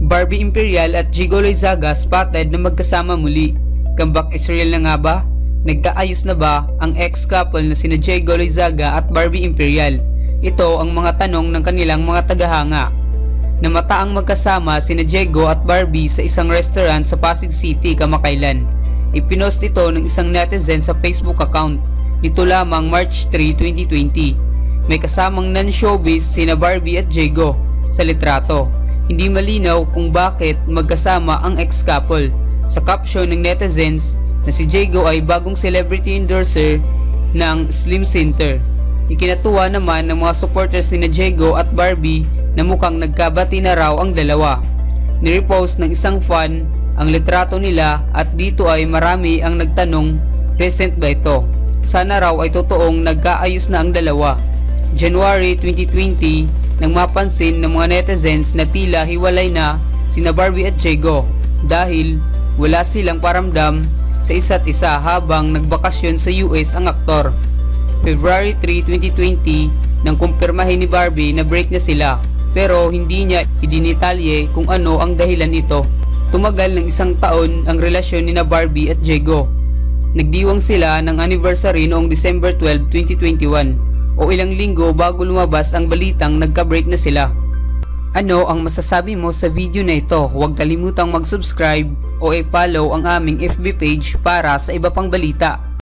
Barbie Imperial at Jigo Loizaga spotted na magkasama muli. Comeback is real na nga ba? Nagkaayos na ba ang ex-couple na sina Jigo Loizaga at Barbie Imperial? Ito ang mga tanong ng kanilang mga tagahanga. Namataang magkasama sina Jigo at Barbie sa isang restaurant sa Pasig City kamakailan. Ipinost ito ng isang netizen sa Facebook account nito lamang March 3, 2020. May kasamang non-showbiz sina Barbie at Jigo sa litrato. Hindi malinaw kung bakit magkasama ang ex-couple. Sa caption ng netizens na si Jigo ay bagong celebrity endorser ng Slim Center. Ikinatuwa naman ng mga supporters ni Jigo at Barbie na mukhang nagkabati na raw ang dalawa. Nirepost ng isang fan ang litrato nila at dito ay marami ang nagtanong, recent ba ito? Sana raw ay totoong nagkaayos na ang dalawa. January 2020 nang mapansin ng mga netizens na tila hiwalay na sina Barbie at Jigo dahil wala silang paramdam sa isa't isa habang nagbakasyon sa US ang aktor. February 3, 2020 nang kumpirmahin ni Barbie na break na sila pero hindi niya idinitalye kung ano ang dahilan nito. Tumagal ng isang taon ang relasyon ni na Barbie at Jigo. Nagdiwang sila ng anniversary noong December 12, 2021 o ilang linggo bago lumabas ang balitang nagka-break na sila. Ano ang masasabi mo sa video na ito? Huwag kalimutang mag-subscribe o i-follow ang aming FB page para sa iba pang balita.